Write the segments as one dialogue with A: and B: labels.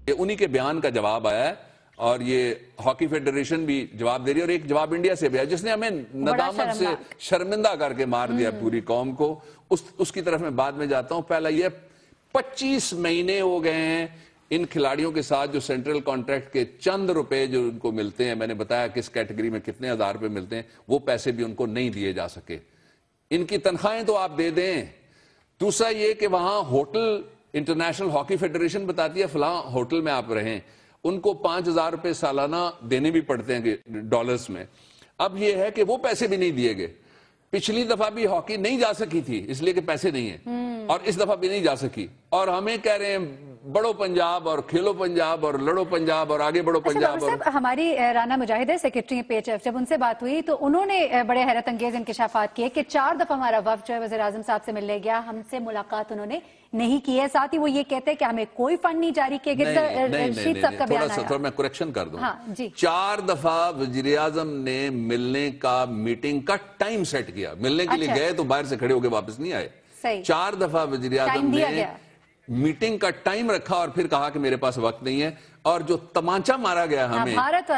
A: یہ انہی کے بیان کا جواب آیا ہے اور یہ ہاکی فیڈریشن بھی جواب دے رہی ہے اور ایک جواب انڈیا سے بھی ہے جس نے ہمیں ندامت سے شرمندہ کر کے مار دیا پوری قوم کو. اس کی طرف میں بعد میں جاتا ہوں. پہلا یہ 25 مہینے ہو گئے ہیں ان کھلاڑیوں کے ساتھ جو سینٹرل کانٹریکٹ کے چند روپے جو ان کو ملتے ہیں, میں نے بتایا کس کیٹیگری میں کتنے ہزار روپے ملتے ہیں, وہ پیسے بھی ان کو نہیں دیے جا سکے. ان کی تنخواہیں تو آپ دے دیں. دوسرا یہ کہ وہاں ہوٹل انٹرنیشنل ہاکی فیڈریشن بتاتی ہے فلاں ہوٹل میں آپ رہیں, ان کو 5,000 روپے سالانہ دینے بھی پڑتے ہیں ڈالرز میں. اب یہ ہے کہ وہ پیسے بھی نہیں دیے گئے. پچھلی دفعہ بھی ہاکی نہیں جا سکی تھی اس لیے کہ پیسے نہیں ہیں, اور اس دفعہ بھی نہیں جا سکی, اور ہمیں کہہ رہے ہیں بڑھو پنجاب اور کھیلو پنجاب اور لڑو پنجاب اور آگے بڑھو پنجاب.
B: ہماری Rana Mujahid secretary P H F, جب ان سے بات ہوئی تو انہوں نے بڑے حیرت انگیز انکشافات کیے کہ 4 دفعہ ہمارا وفد جو ہے وزیر اعظم صاحب سے ملنے گیا, ہم سے ملاقات انہوں نے نہیں کی ہے. ساتھ ہی وہ یہ کہتے ہیں کہ ہمیں کوئی فنڈ نہیں جاری کیا گیا.
A: تھوڑا میں کریکشن کر دوں. 4 دفعہ وزیر اعظم نے ملنے کا میٹنگ کا ٹائم سیٹ کیا. ملنے کے لیے گئے تو باہر سے کھڑے ہو کے واپس نہیں آئے. 4 دفعہ وزیر اعظم نے میٹنگ کا ٹائم رکھا اور پھر کہا کہ میرے پاس وقت نہیں ہے. اور جو تمانچہ مارا گیا ہمیں,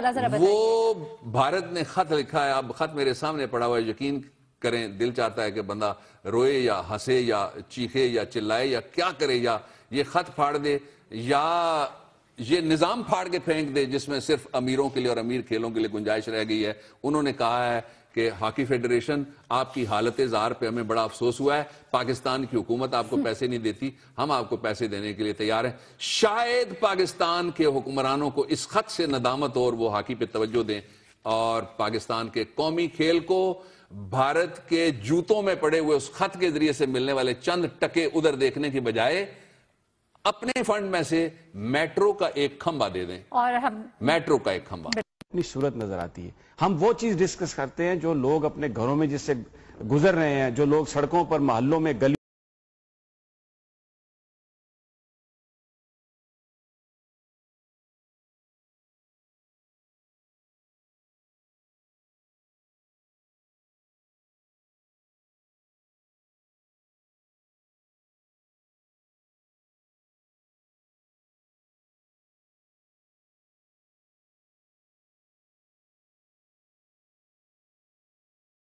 A: وہ بھارت نے خط لکھا ہے. اب خط میرے سامنے پڑا ہوا ہے, یقین کریں دل چاہتا ہے کہ بندہ روئے یا ہنسے یا چیخے یا چلائے یا کیا کرے, یا یہ خط پھاڑ دے یا یہ نظام پھاڑ کے پھینک دے جس میں صرف امیروں کے لیے اور امیر کھیلوں کے لیے گنجائش رہ گئی ہے. انہوں نے کہا ہے کہ ہاکی فیڈریشن آپ کی حالت زار پہ ہمیں بڑا افسوس ہوا ہے, پاکستان کی حکومت آپ کو پیسے نہیں دیتی, ہم آپ کو پیسے دینے کے لیے تیار ہیں. شاید پاکستان کے حکمرانوں کو اس خط سے ندامت اور وہ ہاکی پہ توجہ دیں اور پاکستان کے قومی کھیل کو بھارت کے جوتوں میں پڑے ہوئے اس خط کے ذریعے سے ملنے والے چند ٹکے ادھر دیکھنے کی بجائے اپنے فنڈ میں سے میٹرو کا ایک کھمبا دے دیں. اور میٹرو کا ایک کھمبا
C: اپنی صورت نظر آتی ہے. ہم وہ چیز ڈسکس کرتے ہیں جو لوگ اپنے گھروں میں جس سے گزر رہے ہیں, جو لوگ سڑکوں پر محلوں میں گلی